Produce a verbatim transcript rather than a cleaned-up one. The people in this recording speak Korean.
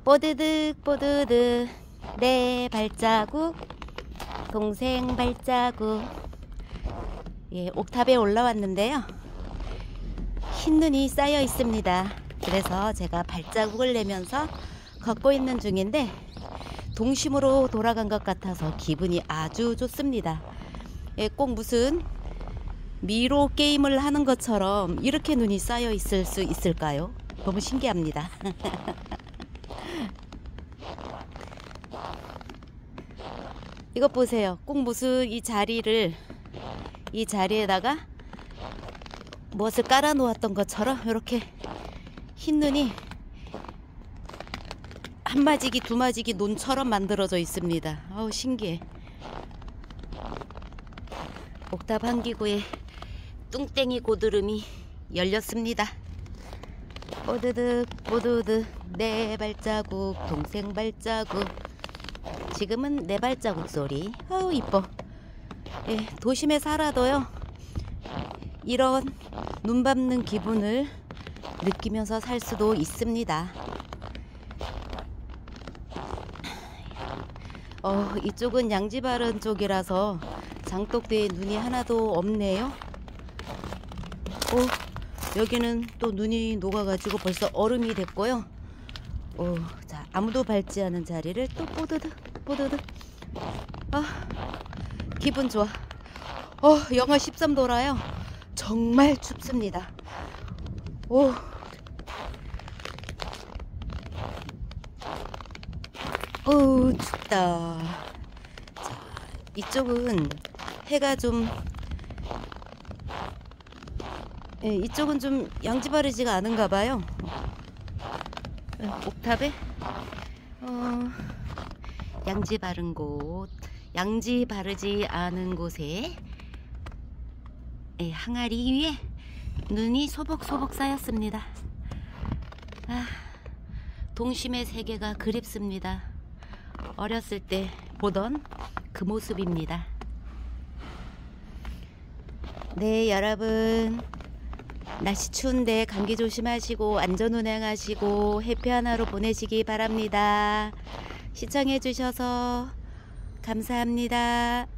뽀드득 뽀드득 내 발자국 동생 발자국. 예, 옥탑에 올라왔는데요, 흰눈이 쌓여 있습니다. 그래서 제가 발자국을 내면서 걷고 있는 중인데 동심으로 돌아간 것 같아서 기분이 아주 좋습니다. 예, 꼭 무슨 미로 게임을 하는 것처럼 이렇게 눈이 쌓여 있을 수 있을까요? 너무 신기합니다. 이것 보세요. 꼭 무슨 이 자리를 이 자리에다가 무엇을 깔아 놓았던 것처럼 이렇게 흰 눈이 한 마지기 두 마지기 논처럼 만들어져 있습니다. 어우, 신기해. 옥탑 한기구에 뚱땡이 고드름이 열렸습니다. 뽀드득 뽀드득 내 발자국 동생 발자국. 지금은 내 발자국 소리. 아우, 이뻐. 예, 도심에 살아도요, 이런 눈 밟는 기분을 느끼면서 살 수도 있습니다. 어, 이쪽은 양지바른 쪽이라서 장독대에 눈이 하나도 없네요. 오, 여기는 또 눈이 녹아가지고 벌써 얼음이 됐고요. 오, 자, 아무도 밟지 않은 자리를 또 뽀드득 뽀드득. 아, 기분 좋아. 어, 영하 십삼 도라요 정말 춥습니다. 오, 오, 춥다. 자, 이쪽은 해가 좀, 예, 이쪽은 좀 양지 바르지가 않은가 봐요. 예, 옥탑에 어, 양지 바른 곳, 양지 바르지 않은 곳에, 예, 항아리 위에 눈이 소복소복 쌓였습니다. 아, 동심의 세계가 그립습니다. 어렸을 때 보던 그 모습입니다. 네, 여러분, 날씨 추운데 감기 조심하시고 안전운행하시고 해피한 하루 보내시기 바랍니다. 시청해 주셔서 감사합니다.